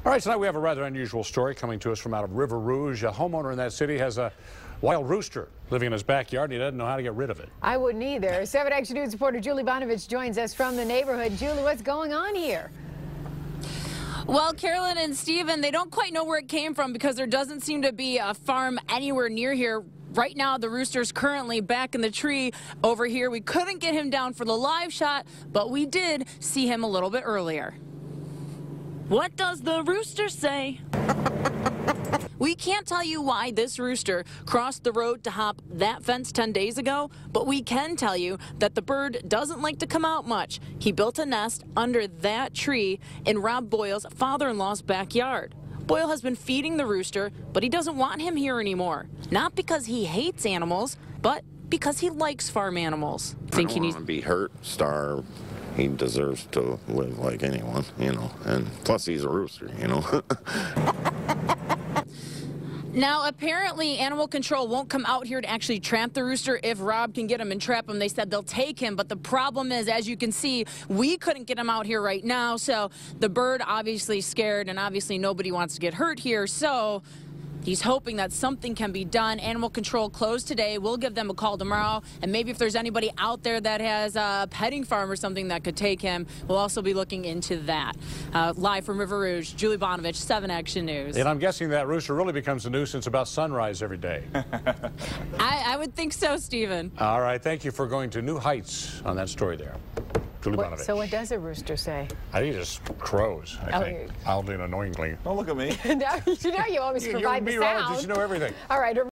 All right, tonight we have a rather unusual story coming to us from out of River Rouge. A homeowner in that city has a wild rooster living in his backyard, and he doesn't know how to get rid of it. I wouldn't either. 7 Action News reporter Julie Bonovich joins us from the neighborhood. Julie, what's going on here? Well, Carolyn and Steven, they don't quite know where it came from because there doesn't seem to be a farm anywhere near here. Right now, the rooster's currently back in the tree over here. We couldn't get him down for the live shot, but we did see him a little bit earlier. What does the rooster say? We can't tell you why this rooster crossed the road to hop that fence 10 days ago, but we can tell you that the bird doesn't like to come out much. He built a nest under that tree in Rob Boyle's father-in-law's backyard. Boyle has been feeding the rooster, but he doesn't want him here anymore. Not because he hates animals, but because he likes farm animals. I don't want to be hurt, starved. He deserves to live like anyone, you know, and plus he's a rooster, you know. Now, apparently, animal control won't come out here to actually trap the rooster if Rob can get him and trap him. They said they'll take him, but the problem is, as you can see, we couldn't get him out here right now, so the bird obviously scared, and obviously nobody wants to get hurt here, so he's hoping that something can be done. Animal control closed today. We'll give them a call tomorrow, and maybe if there's anybody out there that has a petting farm or something that could take him, we'll also be looking into that. Live from River Rouge, Julie Bonovich, 7 Action News. And I'm guessing that rooster really becomes a nuisance about sunrise every day. I would think so, Stephen. All right, thank you for going to new heights on that story there. Julie Bonovich. So what does a rooster say? I think he just crows, I think. Loudly and annoyingly. Don't look at me. Now you always provide the sound. You know everything. All right.